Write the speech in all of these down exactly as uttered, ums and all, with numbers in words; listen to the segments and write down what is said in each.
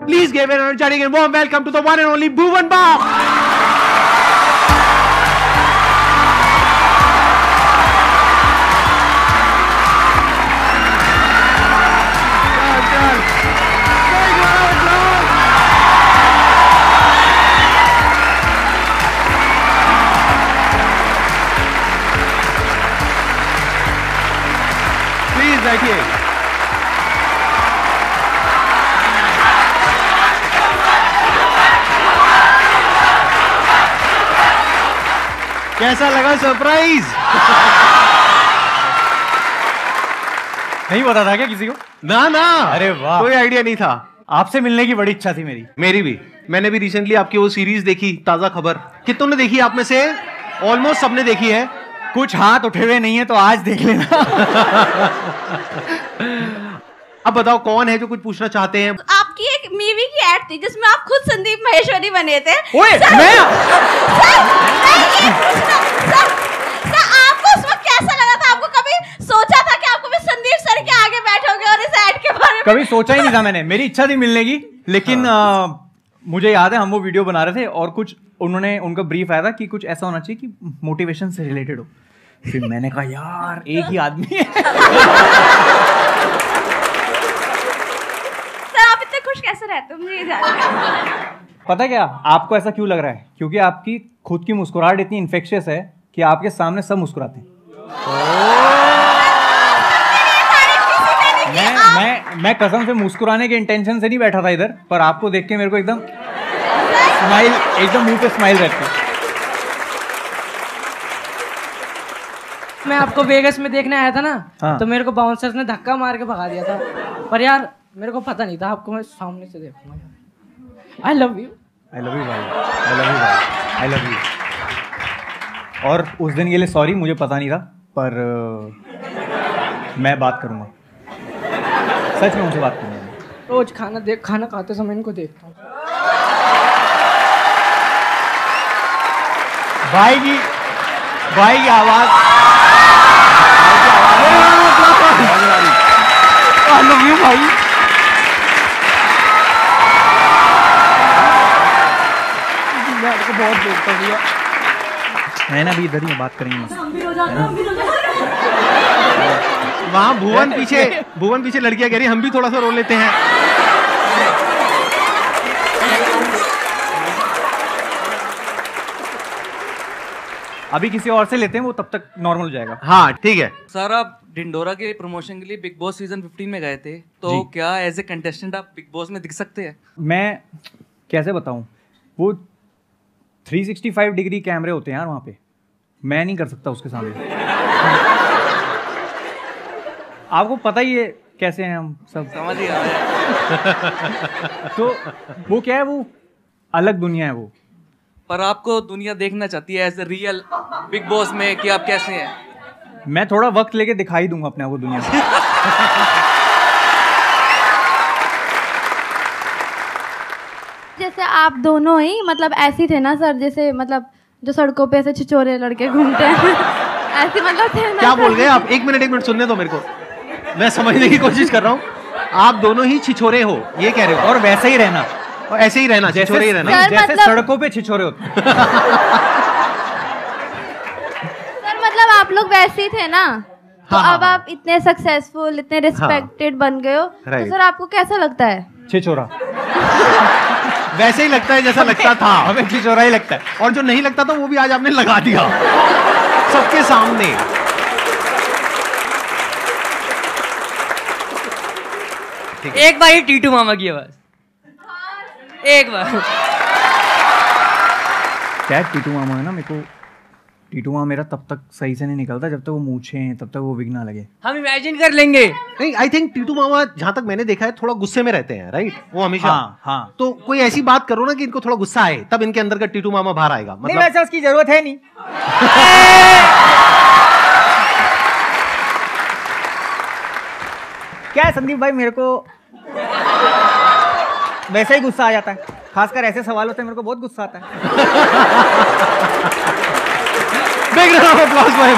Please give an energetic and warm welcome to the one and only Bhuvan Bam. Please बैठिए. कैसा लगा surprise? नहीं पता था क्या किसी को? ना ना, अरे वाह, कोई आइडिया नहीं था. आपसे मिलने की बड़ी इच्छा थी मेरी. मेरी भी. मैंने भी रिसेंटली आपकी वो सीरीज देखी, ताजा खबर. कितनों ने देखी आप में से? ऑलमोस्ट सबने देखी है. कुछ हाथ उठे हुए नहीं है तो आज देख लेना. अब बताओ कौन है जो कुछ पूछना चाहते हैं? आपकी एक मूवी की एड थी जिसमें आप खुद संदीप महेश्वरी बने थे. ओए, मैं सर, सर, सर, आपको उस वक्त कैसा लगा था? आपको कभी सोचा था कि आपको भी संदीप सर के आगे बैठोगे और इस एड के बारे में? कभी सोचा ही नहीं था मैंने. मेरी इच्छा थी मिलने की, लेकिन हाँ. आ, मुझे याद है हम वो वीडियो बना रहे थे और कुछ उन्होंने उनका ब्रीफ आया था कि कुछ ऐसा होना चाहिए कि मोटिवेशन से रिलेटेड हो. फिर मैंने कहा यार एक ही आदमी है. सर आप इतने खुश कैसे रहते हो? मुझे ये जानना है. पता क्या आपको ऐसा क्यों लग रहा है? क्योंकि आपकी खुद की मुस्कुराहट इतनी इन्फेक्शियस है कि आपके सामने सब मुस्कुराते हैं. मैं मैं मैं कसम से मुस्कुराने के इंटेंशन से नहीं बैठा था इधर, पर आपको देख के मेरे को एकदम स्माइल, एकदम मुंह पे स्माइल रहती है. मैं आपको वेगस में देखने आया था ना. हाँ. तो मेरे को बाउंसर्स ने धक्का मार के भगा दिया था. पर यार मेरे को पता नहीं था आपको मैं सामने से देखूंगा. I love you. I love you भाई. आई लव यू भाई. I love you. और उस दिन के लिए सॉरी, मुझे पता नहीं था, पर uh, मैं बात करूंगा. सच में उनसे बात करूंगा. रोज खाना देख खाना खाते समय इनको देखता हूँ. भाई की भाई की आवाज. आई लव यू भाई. मैं आपको बहुत देखता हूँ. मैं ना भी इधर ही बात करेंगे. वहां भुवन पीछे भुवन पीछे लड़कियां कह रही हम भी थोड़ा सा रो लेते हैं. अभी किसी और से लेते हैं, वो तब तक नॉर्मल हो जाएगा. हाँ ठीक है. सर आप डिंडोरा के प्रमोशन के लिए बिग बॉस सीजन फिफ्टीन में गए थे, तो क्या एज ए कंटेस्टेंट आप बिग बॉस में दिख सकते हैं? मैं कैसे बताऊं, वो थ्री सिक्सटी फाइव डिग्री कैमरे होते हैं यार वहाँ पे. मैं नहीं कर सकता उसके सामने. आपको पता ही है कैसे हैं हम सब. समझ गया. तो वो क्या है, वो अलग दुनिया है वो. पर आपको दुनिया देखना चाहती है as a real Bigg Boss में कि आप कैसे हैं? मैं थोड़ा वक्त लेके दिखाई दूंगा अपने आप को दुनिया में. जैसे आप दोनों ही मतलब ऐसे थे ना सर, जैसे मतलब जो सड़कों पे ऐसे छिछोरे लड़के घूमते हैं. ऐसे मतलब थे ना. क्या बोल गए आप? एक मिनट एक मिनट सुनने दो मेरे को. मैं समझने की कोशिश कर रहा हूँ. आप दोनों ही छिछोरे हो ये कह रहे हो? और वैसे ही रहना. और ऐसे ही रहना, छिछोरे ही रहना. जैसे मतलब... सड़कों पे छिछोरे होते. सर मतलब आप लोग वैसे ही थे ना. तो हाँ, अब हाँ, आप इतने सक्सेसफुल, इतने रिस्पेक्टेड बन गए हो. तो सर आपको कैसा लगता है? छिछोरा. वैसे ही लगता है जैसा लगता था. हमें छिछोरा ही लगता है. और जो नहीं लगता था वो भी आज आपने लगा दिया सबके सामने. एक बार ही टीटू मामा की आवाज. एक बार. क्या टीटू मामा है ना, मेरे को टीटू मामा मेरा तब तक सही से नहीं निकलता जब तक वो मूछे हैं, तब तक वो विघ्न ना लगे. हम इमेजिन कर लेंगे. नहीं, आई थिंक टीटू मामा जहां तक मैंने देखा है थोड़ा गुस्से में रहते हैं, राइट? वो हमेशा. हाँ, हाँ. तो कोई ऐसी बात करो ना कि इनको थोड़ा गुस्सा आए, तब इनके अंदर का टीटू मामा बाहर आएगा. मतलब नहीं, वैसे उसकी जरूरत है नहीं. क्या है संदीप भाई, मेरे को वैसे ही गुस्सा आ जाता है. खासकर ऐसे सवालों से मेरे को बहुत गुस्सा आता है. Big round of applause for him.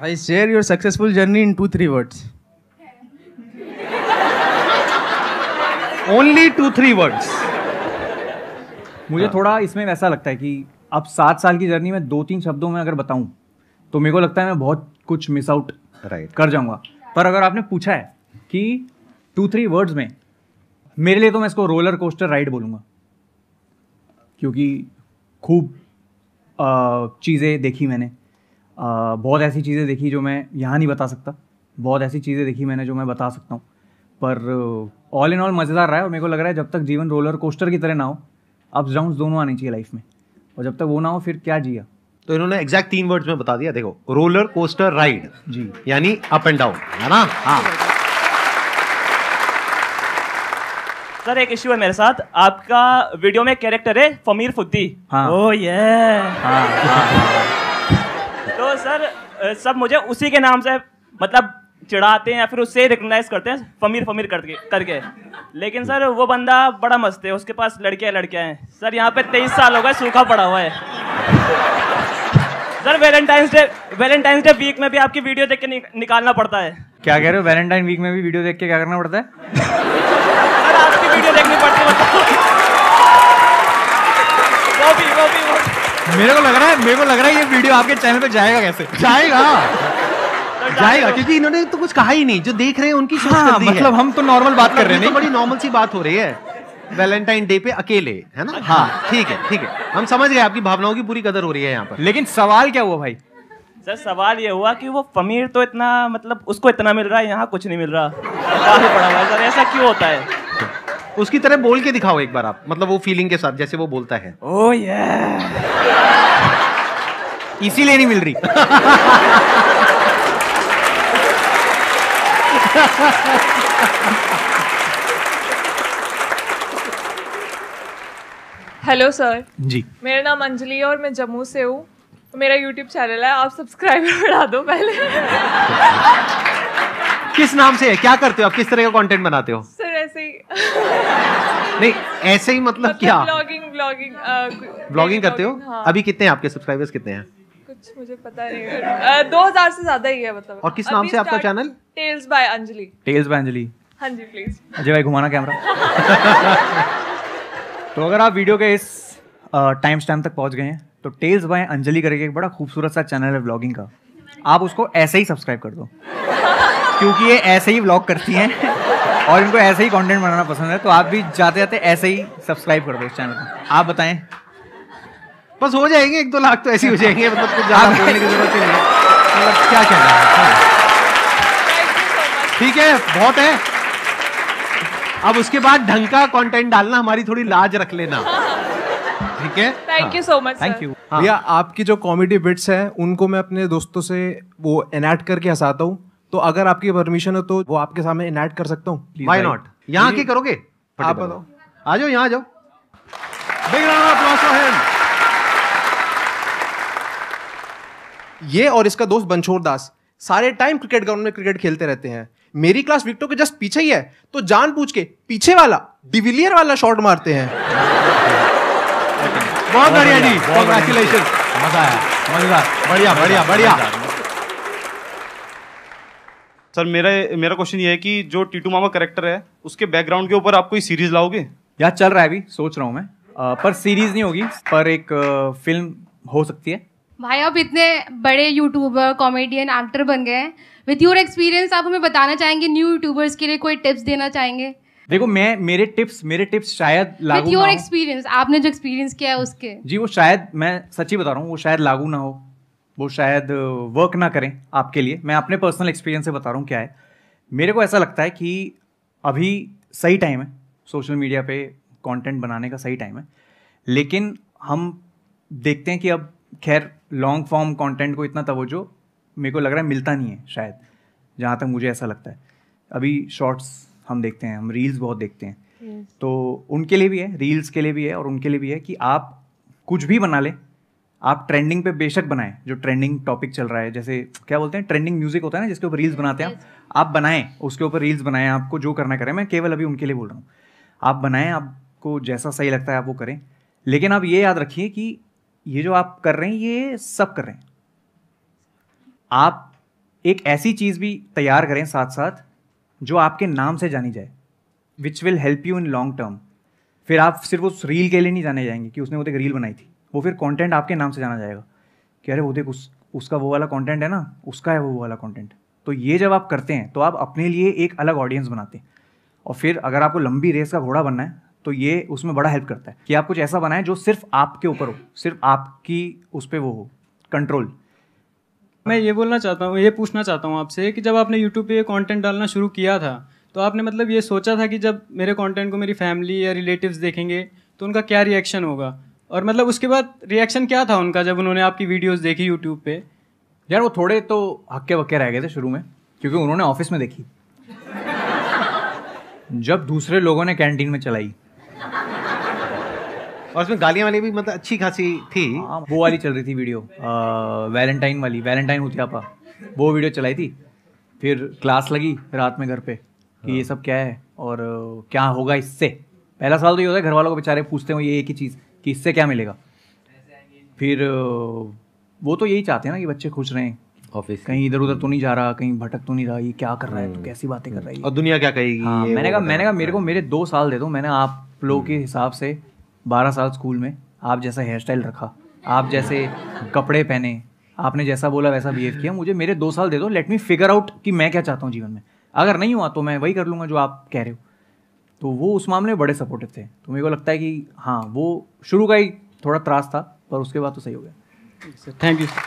I share your successful journey in two three words. Only two three words. मुझे थोड़ा इसमें वैसा लगता है कि अब सात साल की जर्नी में दो तीन शब्दों में अगर बताऊं तो मेरे को लगता है मैं बहुत कुछ मिस आउट राइट कर जाऊंगा। पर अगर आपने पूछा है कि टू थ्री वर्ड्स में, मेरे लिए तो मैं इसको रोलर कोस्टर राइड बोलूँगा, क्योंकि खूब चीज़ें देखी मैंने, आ, बहुत ऐसी चीज़ें देखी जो मैं यहाँ नहीं बता सकता, बहुत ऐसी चीज़ें देखी मैंने जो मैं बता सकता हूँ। पर ऑल इन ऑल मज़ेदार रहा है और मेरे को लग रहा है जब तक जीवन रोलर कोस्टर की तरह ना हो, अप्स डाउन्स दोनों आनी चाहिए लाइफ में, और जब तक वो ना हो फिर क्या जिया। तो इन्होंने एग्जैक्ट तीन वर्ड्स में बता दिया। देखो, रोलर कोस्टर राइड जी, यानी अप एंड डाउन, है ना? हाँ सर एक इश्यू है मेरे साथ, आपका वीडियो में कैरेक्टर है फमीर फुद्दी। हाँ। ओह ये हाँ, हाँ, हाँ। तो सर सब मुझे उसी के नाम से मतलब चिढ़ाते हैं या फिर उससे रिकग्नाइज करते हैं फमीर फमीर करके करके लेकिन सर वो बंदा बड़ा मस्त है, उसके पास लड़कियां लड़कियां हैं। सर यहाँ पे तेईस साल हो गए, सूखा पड़ा हुआ है। Sir Valentine's day Valentine's day week में भी आपकी वीडियो देख के नि, निकालना पड़ता है। क्या कह रहे हो? वैलेंटाइन वीक में भी वीडियो देख के क्या करना पड़ता है? सर आपकी वीडियो देखनी पड़ती है मतलब वो भी वो भी वो भी। मेरे को लग रहा है मेरे को लग रहा है ये वीडियो आपके चैनल पे जाएगा कैसे? जाएगा जाएगा क्योंकि इन्होंने तो कुछ कहा ही नहीं, जो देख रहे हैं उनकी सोच हाँ, गलती है। मतलब हम तो नॉर्मल बात कर रहे हैं, तो बड़ी नॉर्मल सी बात हो रही है वैलेंटाइन डे पे अकेले, है ना? हाँ ठीक है ठीक है, हम समझ गए, आपकी भावनाओं की पूरी कदर हो रही है यहाँ पर। लेकिन सवाल क्या हुआ भाई? सर सवाल ये हुआ कि वो फमीर तो इतना मतलब उसको इतना मिल रहा है, यहाँ कुछ नहीं मिल रहा, काफी पड़ा हुआ है। सर ऐसा क्यों होता है? उसकी तरह बोल के दिखाओ एक बार आप, मतलब वो फीलिंग के साथ जैसे वो बोलता है। ओह ये इसीलिए नहीं मिल रही। हेलो सर जी, मेरा नाम अंजलि है और मैं जम्मू से हूँ। मेरा यूट्यूब चैनल है, आप सब्सक्राइबर बढ़ा दो पहले। किस नाम से है? क्या करते हो आप? किस तरह का कंटेंट बनाते हो? सर ऐसे ही नहीं ऐसे ही मतलब, मतलब क्या ब्लॉगिंग ब्लॉगिंग ब्लॉगिंग करते हो? हाँ। अभी कितने हैं आपके सब्सक्राइबर्स, कितने हैं? कुछ मुझे पता नहीं है, दो हजार से ज्यादा ही है मतलब। और किस नाम से आपका चैनल? Tales by Anjali. Tales by Anjali. हाँ जी प्लीज। अजय भाई घुमाना कैमरा। तो अगर आप वीडियो के इस टाइम स्टैम्प तक पहुंच गए हैं तो टेल्स बाय अंजलि करके एक बड़ा खूबसूरत सा चैनल है व्लॉगिंग का, आप उसको ऐसे ही सब्सक्राइब कर दो, क्योंकि ये ऐसे ही व्लॉग करती हैं और इनको ऐसे ही कंटेंट बनाना पसंद है। तो आप भी जाते जाते ऐसे ही सब्सक्राइब कर दो इस चैनल को। आप बताएं। बस हो जाएंगे एक दो लाख तो ऐसे ही हो जाएंगे, मतलब कुछ ज्यादा बोलने की जरूरत ही नहीं है। मतलब क्या कहना है? ठीक है, बहुत है। अब उसके बाद ढंग का कंटेंट डालना, हमारी थोड़ी लाज रख लेना, ठीक है? Thank you so much. Thank you. भैया आपकी जो कॉमेडी बिट्स हैं उनको मैं अपने दोस्तों से वो एनैक्ट करके हंसाता हूँ, तो अगर आपकी परमिशन हो तो वो आपके सामने एनैक्ट कर सकता हूँ? Why not? यहाँ की करोगे? आप बताओ। आ जाओ, यहाँ आ जाओ। Big round of applause for him. ये और इसका दोस्त बनछोड़ दास सारे टाइम क्रिकेट ग्राउंड में क्रिकेट खेलते रहते हैं। मेरी क्लास विक्टो के जस्ट पीछे ही है, तो जानबूझ के पीछे वाला डिविलियर वाला शॉट मारते हैं। बहुत बढ़िया जी, कांग्रेचुलेशन, मजा आया, मजेदार, बढ़िया बढ़िया बढ़िया। सर मेरा मेरा क्वेश्चन ये है कि जो टीटू मामा कैरेक्टर है उसके बैकग्राउंड के ऊपर आप कोई सीरीज लाओगे? यार चल रहा है, अभी सोच रहा हूँ मैं, आ, पर सीरीज नहीं होगी, पर एक आ, फिल्म हो सकती है। भाई आप इतने बड़े यूट्यूबर, कॉमेडियन, एक्टर बन गए हैं, विथ योर एक्सपीरियंस आप हमें बताना चाहेंगे न्यू यूट्यूबर्स के लिए कोई टिप्स देना चाहेंगे? देखो मैं मेरे टिप्स मेरे टिप्स शायद लागू विथ ना योर हो। एक्सपीरियंस, आपने जो एक्सपीरियंस किया है उसके। जी वो शायद, मैं सच्ची बता रहा हूँ, वो शायद लागू ना हो, वो शायद वर्क ना करें आपके लिए। मैं अपने पर्सनल एक्सपीरियंस से बता रहा हूँ क्या है। मेरे को ऐसा लगता है कि अभी सही टाइम है सोशल मीडिया पे कंटेंट बनाने का, सही टाइम है, लेकिन हम देखते हैं कि अब खैर लॉन्ग फॉर्म कंटेंट को इतना तवज्जो मेरे को लग रहा है मिलता नहीं है शायद, जहाँ तक मुझे ऐसा लगता है। अभी शॉर्ट्स हम देखते हैं, हम रील्स बहुत देखते हैं, yes. तो उनके लिए भी है, रील्स के लिए भी है और उनके लिए भी है कि आप कुछ भी बना लें, आप ट्रेंडिंग पे बेशक बनाएं, जो ट्रेंडिंग टॉपिक चल रहा है, जैसे क्या बोलते हैं ट्रेंडिंग म्यूजिक होता है ना, जिसके ऊपर रील्स बनाते हैं, yes. आप बनाएं, उसके ऊपर रील्स बनाएं, आपको जो करना करें। मैं केवल अभी उनके लिए बोल रहा हूँ, आप बनाएं, आपको जैसा सही लगता है आप वो करें, लेकिन आप ये याद रखिए कि ये जो आप कर रहे हैं ये सब कर रहे हैं, आप एक ऐसी चीज़ भी तैयार करें साथ साथ जो आपके नाम से जानी जाए, which will help you in long term. फिर आप सिर्फ उस रील के लिए नहीं जाने जाएंगे कि उसने वो एक रील बनाई थी, वो फिर कंटेंट आपके नाम से जाना जाएगा कि अरे वो देख उस उसका वो वाला कंटेंट है ना, उसका है वो वाला कंटेंट। तो ये जब आप करते हैं तो आप अपने लिए एक अलग ऑडियंस बनाते हैं। और फिर अगर आपको लंबी रेस का घोड़ा बनना है तो ये उसमें बड़ा हेल्प करता है कि आप कुछ ऐसा बनाएं जो सिर्फ आपके ऊपर हो, सिर्फ आपकी उस पर वो हो कंट्रोल। मैं ये बोलना चाहता हूँ, ये पूछना चाहता हूँ आपसे कि जब आपने यूट्यूब पे कंटेंट डालना शुरू किया था तो आपने मतलब ये सोचा था कि जब मेरे कंटेंट को मेरी फैमिली या रिलेटिव्स देखेंगे तो उनका क्या रिएक्शन होगा, और मतलब उसके बाद रिएक्शन क्या था उनका जब उन्होंने आपकी वीडियोस देखी यूट्यूब पे? यार वो थोड़े तो हक्के बक्के रह गए थे शुरू में, क्योंकि उन्होंने ऑफिस में देखी जब दूसरे लोगों ने कैंटीन में चलाई, और उसमें गालियां वाली भी मतलब अच्छी खासी थी। वो वाली चल रही थी वीडियो, वैलेंटाइन वाली, वैलेंटाइन हुतियापा, वो वीडियो चलाई थी। फिर क्लास लगी रात में घर पे कि ये सब क्या है और क्या होगा इससे। पहला सवाल तो ये होता है, घर वालों को बेचारे पूछते हो ये एक ही चीज़ कि इससे क्या मिलेगा। फिर वो तो यही चाहते हैं ना कि बच्चे खुश रहें, ऑफिस कहीं इधर उधर तो नहीं जा रहा, कहीं भटक तो नहीं रहा, ये क्या कर रहा है, तो कैसी बातें कर रहा है, और दुनिया क्या कहेगी। हाँ, मैंने कहा मैंने कहा मेरे को मेरे दो साल दे दो, मैंने आप लोगों के हिसाब से बारह साल स्कूल में आप जैसा हेयर स्टाइल रखा, आप जैसे कपड़े पहने, आपने जैसा बोला वैसा बिहेव किया, मुझे मेरे दो साल दे दो, लेट मी फिगर आउट कि मैं क्या चाहता हूँ जीवन में। अगर नहीं हुआ तो मैं वही कर लूँगा जो आप कह रहे हो। तो वो उस मामले में बड़े सपोर्टिव थे। तो मेरे को लगता है कि हाँ, वो शुरू का ही थोड़ा त्रास था, पर उसके बाद तो सही हो गया। Thank you.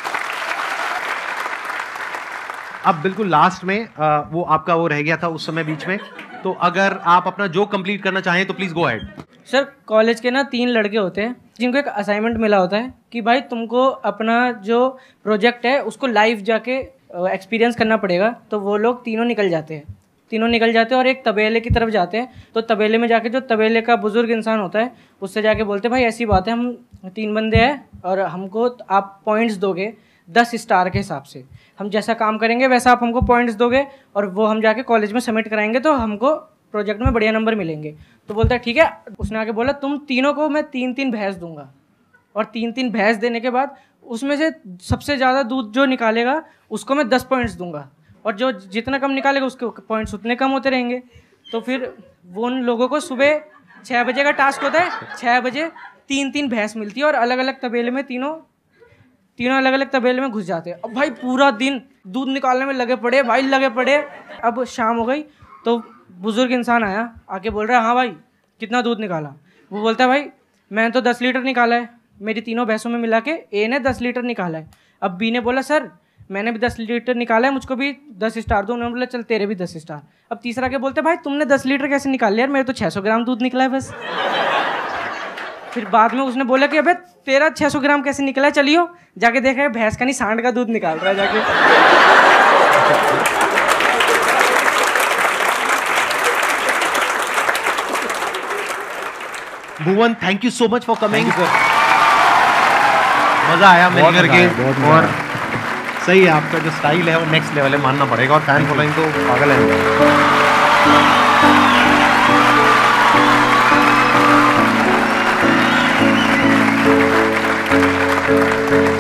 अब बिल्कुल लास्ट में आ, वो आपका वो रह गया था उस समय बीच में, तो अगर आप अपना जो कंप्लीट करना चाहें तो please go ahead. Sir college के ना तीन लड़के होते हैं जिनको एक असाइनमेंट मिला होता है कि भाई तुमको अपना जो प्रोजेक्ट है उसको लाइव जाके एक्सपीरियंस करना पड़ेगा। तो वो लोग तीनों निकल जाते हैं, तीनों निकल जाते हैं और एक तबेले की तरफ जाते हैं। तो तबेले में जाके जो तबेले का बुजुर्ग इंसान होता है उससे जाके बोलते हैं भाई ऐसी बात है, हम तीन बंदे हैं और हमको आप पॉइंट्स दोगे दस स्टार के हिसाब से, हम जैसा काम करेंगे वैसा आप हमको पॉइंट्स दोगे और वो हम जाके कॉलेज में सबमिट कराएंगे तो हमको प्रोजेक्ट में बढ़िया नंबर मिलेंगे। तो बोलता है ठीक है। उसने आके बोला तुम तीनों को मैं तीन तीन भैंस दूंगा, और तीन तीन भैंस देने के बाद उसमें से सबसे ज़्यादा दूध जो निकालेगा उसको मैं दस पॉइंट्स दूंगा, और जो जितना कम निकालेगा उसके पॉइंट्स उतने कम होते रहेंगे। तो फिर वो उन लोगों को सुबह छः बजे का टास्क होता है, छः बजे तीन तीन भैंस मिलती है और अलग अलग तबेले में तीनों तीनों अलग अलग तबेले में घुस जाते हैं। अब भाई पूरा दिन दूध निकालने में लगे पड़े, भाई लगे पड़े। अब शाम हो गई तो बुजुर्ग इंसान आया, आके बोल रहा है हाँ भाई कितना दूध निकाला। वो बोलता है भाई मैंने तो दस लीटर निकाला है, मेरी तीनों भैंसों में मिला के ए ने दस लीटर निकाला है। अब बी ने बोला सर मैंने भी दस लीटर निकाला है, मुझको भी दस स्टार दो। उन्होंने बोला चल तेरे भी दस स्टार। अब तीसरा के बोलते भाई तुमने दस लीटर कैसे निकाल लिया यार, मेरे तो छः सौ ग्राम दूध निकला है बस। फिर बाद में उसने बोला कि अबे तेरा छः सौ ग्राम कैसे निकला है, चलियो जाके देखा है भैंस का नहीं सांड का दूध निकाल रहा है जाके। Bhuvan thank you so much for coming. मजा आया मिल करके, और सही है आपका जो स्टाइल है वो नेक्स्ट लेवल है, मानना पड़ेगा। और फैन फॉलोइंग तो पागल है।